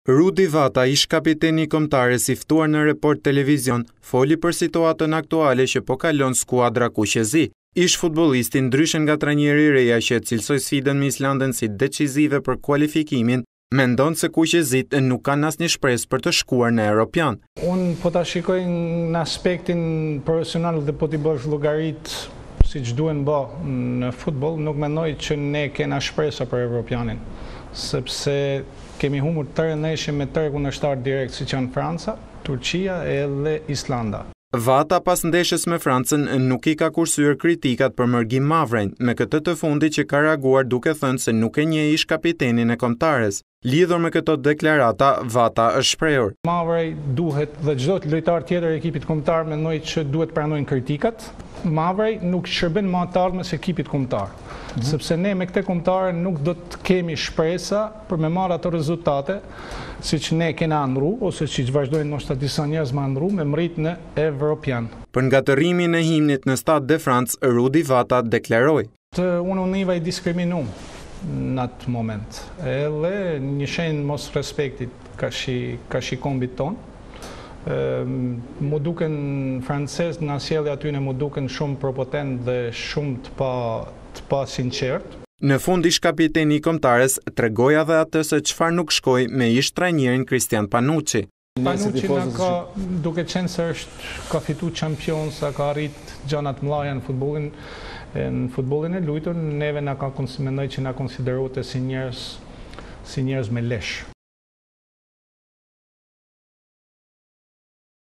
Rudi Vata, ish kapiteni i kombëtares i ftuar në Report Televizion, foli për situatën aktuale që po kalon skuadra kuqezi. Ish futbollisti ndryshe nga trajneri i reja që cilësoi sfidën me Islandën si decizive për kualifikimin, mendon se kuqezit nuk kanë asnjë shpresë për të shkuar në Europian. Unë po ta shikoj në aspektin profesional dhe po t'i bësh llogarit siç duhen bë në futboll, nuk mendoj që ne kena shpresa për Europianin, sepse kemi humbur 3 ndeshje me 3 kundërshtar direkt, siç janë Franca, Turqia edhe Islanda. Vata pas ndeshjes me Francën nuk i ka kursyer kritikat për Mërgim Mavren, me këtë të fundit që ka reaguar duke thënë se nuk e njeh ish kapitenin e kombëtares. Lidhur me këto deklarata, Vata është shprehur: Mavrej duhet dhe çdo lojtar tjetër i ekipit kombëtar mendoj që duhet pranojnë kritikat. Mavrej nuk shërben më të ardhmes ekipit kombëtar, sepse ne me këtë kombëtar nuk do të kemi shpresa për me marrë ato rezultate siç ne kena ndru ose siç vazhdojnë ndoshta disa njerëz me ndru me mrit në Evropian. Për ngatërimin e himnit në Stade de France, Rudi Vata deklaroi: Unë niva i diskriminuar në atë moment. Edhe një shenjë mos respektit ka shi kombit ton. Mu duken francez në sjellje aty mu duken shumë propotent dhe shumë të pa sinqert. Në fund ish kapiteni i kombëtares tregoi edhe atë se çfarë nuk shkoi me ish trajnerin Cristian Panucci. Panucci duke qenë se ka fitu Champions, ka arrit gjana të mëdha në futbollin e luajtur, neve mendoj që na konsiderohet si njerëz me lesh.